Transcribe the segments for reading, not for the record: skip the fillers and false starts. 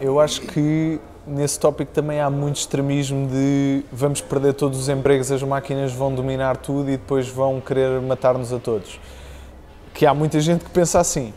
eu acho que nesse tópico também há muito extremismo de vamos perder todos os empregos, as máquinas vão dominar tudo e depois vão querer matar-nos a todos. Que há muita gente que pensa assim.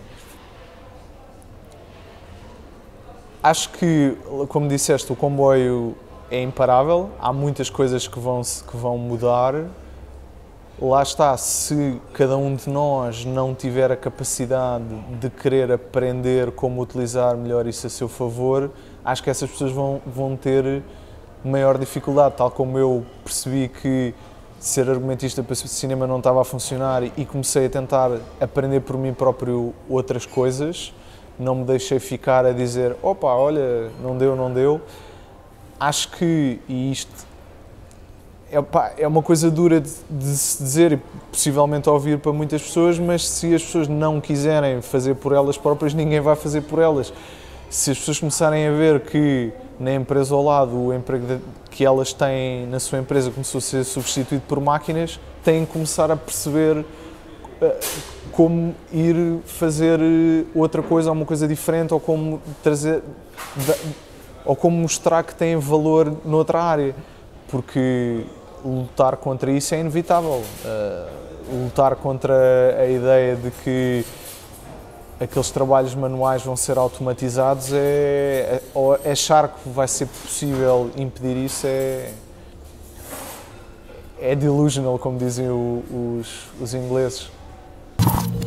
Acho que, como disseste, o comboio é imparável, há muitas coisas que vão mudar. Lá está, se cada um de nós não tiver a capacidade de querer aprender como utilizar melhor isso a seu favor, acho que essas pessoas vão ter maior dificuldade, tal como eu percebi que ser argumentista para cinema não estava a funcionar e comecei a tentar aprender por mim próprio outras coisas, não me deixei ficar a dizer, opa, olha, não deu. Acho que, e isto é uma coisa dura de se dizer e possivelmente ouvir para muitas pessoas, mas se as pessoas não quiserem fazer por elas próprias, ninguém vai fazer por elas. Se as pessoas começarem a ver que na empresa ao lado o emprego que elas têm na sua empresa começou a ser substituído por máquinas, têm que começar a perceber como ir fazer outra coisa, ou uma coisa diferente, ou como trazer, ou como mostrar que têm valor noutra área, porque lutar contra isso é inevitável. Lutar contra a ideia de que aqueles trabalhos manuais vão ser automatizados ou achar que vai ser possível impedir isso é delusional, como dizem os ingleses.